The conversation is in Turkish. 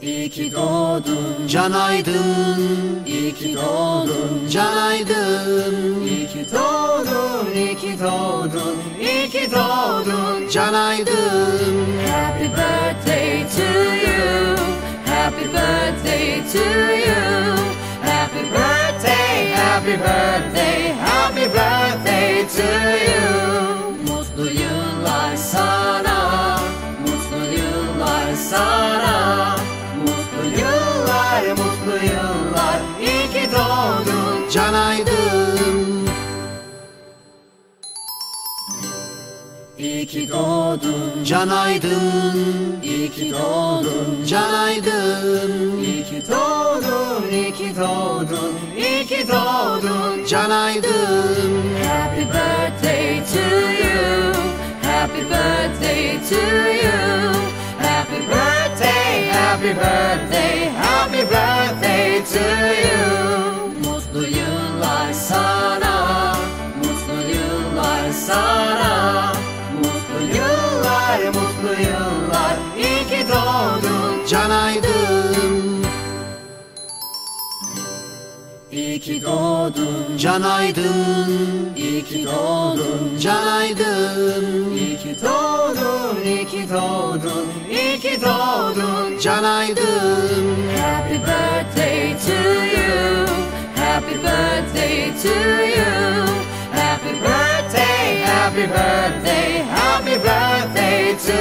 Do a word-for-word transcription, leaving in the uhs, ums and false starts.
İyi ki doğdun Can Aydın, İyi ki doğdun Can Aydın, İyi ki doğdun İyi ki doğdun İyi ki doğdun Can Aydın. Happy birthday to you Happy birthday to you Happy birthday Happy birthday Happy birthday to you Mutlu yıllar sana Mutlu yıllar sana Mutlu yıllar Mutlu yıllar İyi ki doğdun Can Aydın, İyi ki doğdun Can Aydın, İyi ki doğdun Can Aydın, İyi ki doğdun İyi ki doğdun İyi ki doğdun Can Aydın. Happy birthday to you Happy birthday to you Happy birthday Happy birthday Happy birthday to you Mutlu yıllar sana Mutlu yıllar sana Mutlu yıllar Mutlu yıllar İyi ki doğdun Can Aydın, İyi ki doğdun Can Aydın, İyi ki doğdun Can Aydın, İyi ki doğdun İyi ki doğdun İyi ki doğdun Can Aydın. Happy birthday to you Happy birthday to you Happy birthday Happy birthday Happy birthday to